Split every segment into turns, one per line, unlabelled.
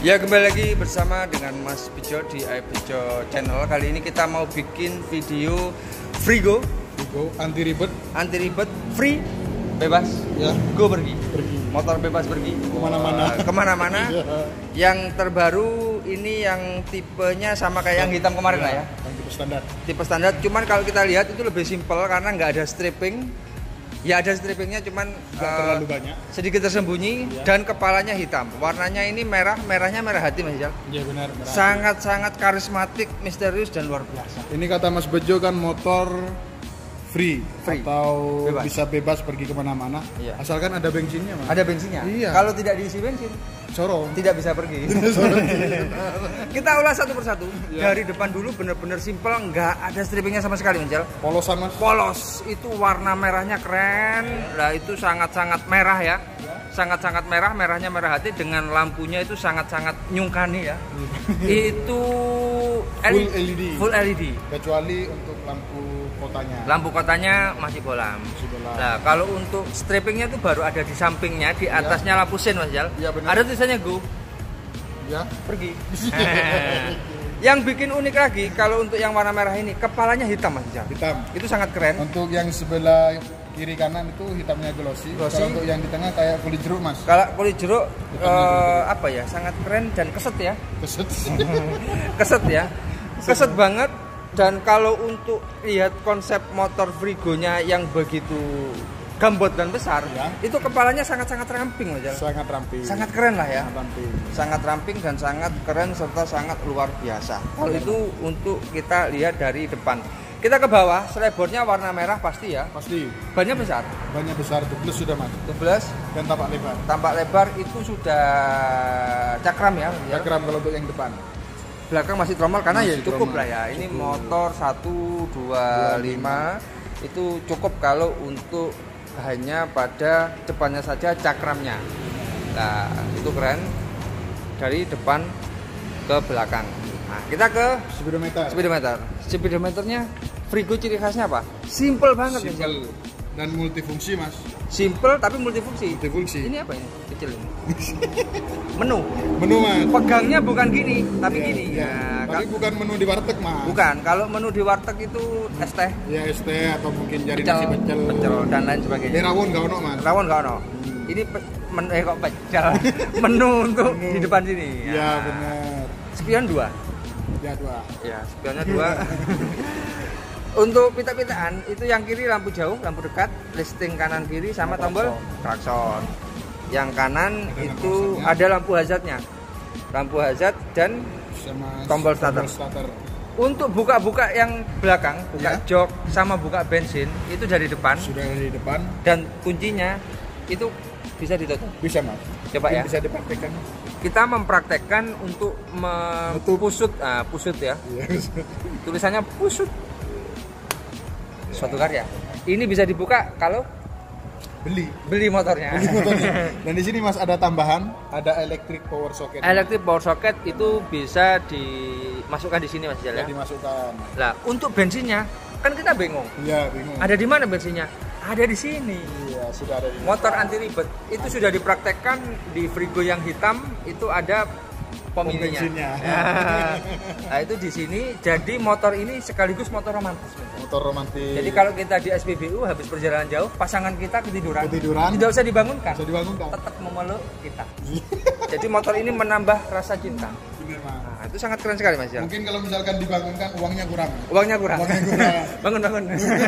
Ya, kembali lagi bersama dengan Mas Bejo di iBejo Channel. Kali ini kita mau bikin video Frigo
anti ribet,
free, bebas,
ya.
Go pergi.
Motor
Bebas pergi
kemana-mana.
Yang terbaru ini yang tipenya sama kayak yang hitam kemarin lah ya.
Yang
Tipe standar. Cuman kalau kita lihat itu lebih simpel karena nggak ada stripping. Ya ada strippingnya, cuman
terlalu banyak,
sedikit tersembunyi,
ya.
Dan kepalanya hitam. Warnanya ini merahnya merah hati, Mas Jal.
Iya benar.
Sangat-sangat karismatik, misterius dan luar biasa.
Ini kata Mas Bejo kan motor free. Atau
bebas.
Bisa bebas pergi kemana-mana.
Iya.
Asalkan ada bensinnya, Mas.
Ada bensinnya.
Iya.
Kalau tidak diisi bensin,
Sorong.
tidak bisa pergi. Kita ulas satu persatu. Ya. Dari depan dulu bener-bener simple, nggak ada strippingnya sama sekali, Mas.
Polosan, Mas.
Polos, itu warna merahnya keren. Nah itu sangat-sangat merah ya. Sangat-sangat merah, merahnya merah hati, dengan lampunya itu sangat-sangat nyungkani ya. Itu full LED.
Kecuali untuk lampu kotanya.
Lampu kotanya masih bolam. Nah, kalau untuk strippingnya itu baru ada di sampingnya, di atasnya lampu sen, Mas Jal.
Ya, benar.
Ada tulisannya go.
Ya.
Pergi. Yang bikin unik lagi kalau untuk yang warna merah ini, kepalanya hitam, Mas Jal.
Hitam.
Itu sangat keren.
Untuk yang sebelah kiri kanan itu hitamnya glossy. Kalau untuk yang di tengah kayak kulit jeruk, Mas.
Kalau kulit jeruk apa ya, sangat keren dan keset ya. Keset ya. Keset banget. Dan kalau untuk lihat konsep motor Frigonya yang begitu gambot dan besar, ya. Itu kepalanya sangat-sangat ramping, Mas.
Sangat ramping.
Sangat keren lah ya.
Sangat
ramping dan sangat keren serta sangat luar biasa. Kalau itu untuk kita lihat dari depan. Kita ke bawah, slideboardnya warna merah pasti ya.
Pasti.
Bannya besar.
Bannya besar, tubeless sudah, Mas.
Tubeless
dan tampak lebar.
Tampak lebar itu sudah cakram ya.
Cakram kalau untuk yang depan.
Belakang masih tromol karena
masih
ya cukup
tromol.
Lah ya. Ini motor 125 itu cukup kalau untuk hanya pada depannya saja cakramnya. Nah, itu keren dari depan ke belakang. Nah, kita ke speedometer. Speedometernya Frigo ciri khasnya apa? Simple banget.
Simple dan multifungsi, Mas.
Simple tapi multifungsi. Ini apa ini? Kecil ini. Menu, Mas. Pegangnya bukan gini, tapi gini.
Ya. Tapi bukan menu di warteg, Mas.
Bukan. Kalau menu di warteg itu es teh.
Ya, es teh atau mungkin jari nasi pecel
dan lain sebagainya.
Rawon enggak ono, Mas.
Rawon enggak ono. Ini kok pecel. Menu untuk di depan sini.
Ya, benar.
Spion 2.
Ya, 2.
Ya, spionnya 2. Untuk pita-pitaan itu yang kiri lampu jauh, lampu dekat, listing kanan kiri sama tombol klakson. Yang kanan itu ada lampu hazardnya. Lampu hazard dan
sama
tombol starter. Untuk buka-buka yang belakang, buka jok sama buka bensin itu dari depan.
Sudah dari depan. Dan
kuncinya itu bisa ditutup.
Bisa, Mas.
Coba ya.
Bisa dipraktekkan.
Kita mempraktekkan untuk pusut ya. Tulisannya pusut. Suatu karya. Ini bisa dibuka kalau beli motornya.
Dan di sini, Mas, ada tambahan, ada electric power socket.
Electric power socket itu bisa dimasukkan di sini, Mas Jal ya.
Dimasukkan.
Nah, untuk bensinnya kan kita bingung.
Iya, bingung.
Ada di mana bensinnya? Ada di sini.
Iya, sudah ada di sini.
Motor anti ribet itu sudah dipraktekkan di Frigo yang hitam, itu ada pom bensinnya. Nah, itu di sini. Jadi motor ini sekaligus motor romantis. Jadi kalau kita di SPBU habis perjalanan jauh, pasangan kita ketiduran. Tidak usah dibangunkan. Tetap memeluk kita. Jadi motor ini menambah rasa cinta. Nah, itu sangat keren sekali, Mas.
Mungkin kalau misalkan dibangunkan uangnya kurang.
Bangun.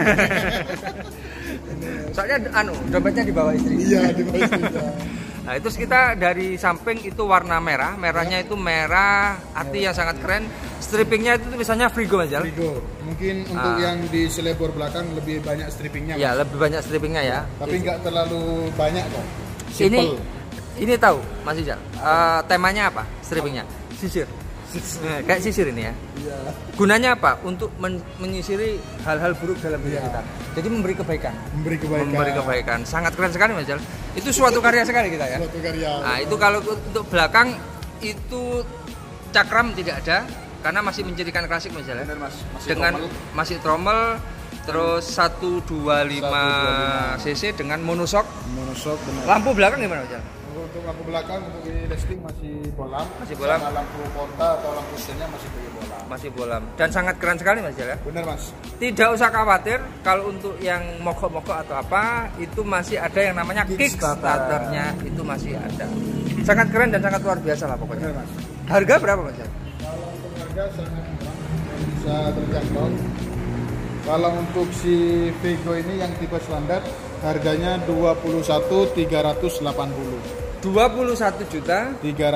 Soalnya dompetnya di bawah istri.
Iya, di bawah istri.
Nah, itu kita dari samping itu warna merah, merahnya itu merah hati yang sangat keren. Strippingnya itu tulisannya Frigo, Mas Jal.
Frigo. Mungkin untuk yang di selebor belakang lebih banyak strippingnya.
Ya, lebih banyak strippingnya ya.
Tapi nggak terlalu banyak kok.
Ini tahu, Mas Jal. Temanya apa? Strippingnya sisir. Kayak sisir ini ya.
Iya.
Gunanya apa? Untuk menyisiri hal-hal buruk dalam diri kita. Jadi memberi kebaikan. Sangat keren sekali, Mas Jal. Itu suatu karya sekali kita ya. Nah, itu kalau untuk belakang itu cakram tidak ada karena masih mencirikan klasik, Mas Jal. Dengan masih trommel terus 125 cc dengan monoshock. Lampu belakang gimana, Mas Jal?
Untuk lampu belakang untuk di listing masih bolam.
Masih bolam.
Sama lampu porta atau lampu stenya masih pakai bolam.
Masih bolam. Dan sangat keren sekali Mas Rijal ya.
Benar Mas.
Tidak usah khawatir kalau untuk yang mogok-mogok atau apa itu masih ada yang namanya kickstarternya, itu masih ada. Sangat keren dan sangat luar biasa lah pokoknya.
Benar Mas.
Harga berapa Mas Rijal?
Kalau untuk harga sangat murah, bisa terjangkau. Kalau untuk si Vigo ini yang tipe standar harganya 21.380.
21 juta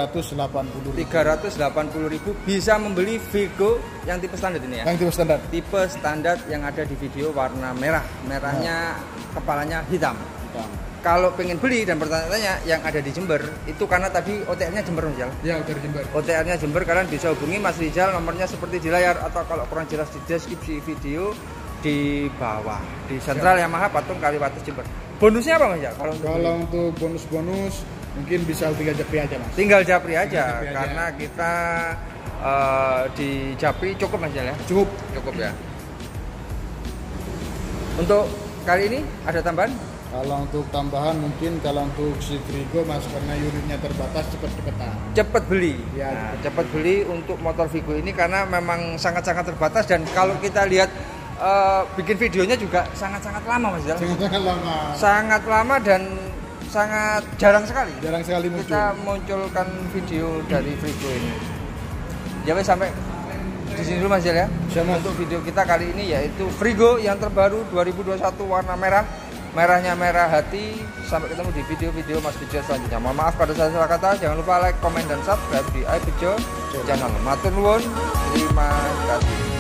380
ribu bisa membeli Vigo yang tipe standar ini ya.
yang tipe standar.
Tipe standar yang ada di video warna merah. Merahnya kepalanya hitam. Kalau pengen beli dan bertanya-tanya yang ada di Jember itu karena tadi OTR-nya Jember Mas Rijal.
Ya, dari Jember.
OTR-nya Jember, kalian bisa hubungi Mas Rijal, nomornya seperti di layar atau kalau kurang jelas di deskripsi video di bawah di Sentral Yamaha Patung Kaliwates Jember. Bonusnya apa Mas Rijal?
Kalau untuk bonus-bonus mungkin bisa tinggal japri aja Mas.
Tinggal japri aja karena kita di japri cukup Mas Rijal ya. Cukup ya. Untuk kali ini ada tambahan?
Kalau untuk tambahan mungkin kalau untuk si Vigo Mas karena unitnya terbatas cepet-cepetan.
Cepet beli.
Ya,
nah, cepet beli untuk motor Vigo ini karena memang sangat-sangat terbatas dan kalau kita lihat bikin videonya juga sangat-sangat lama Mas Rijal.
Sangat lama.
Sangat lama dan sangat jarang sekali.
Jarang sekali muncul.
Kita munculkan video dari Vigo ini. Ya wes sampai di sini dulu Mas Rijal ya.
Siapa?
Untuk video kita kali ini yaitu Vigo yang terbaru 2021 warna merah. Merahnya merah hati. Sampai ketemu di video-video Mas Bejo selanjutnya. Mohon maaf pada salah kata. Jangan lupa like, komen dan subscribe di iBejo channel. Matur nuwun. Terima kasih.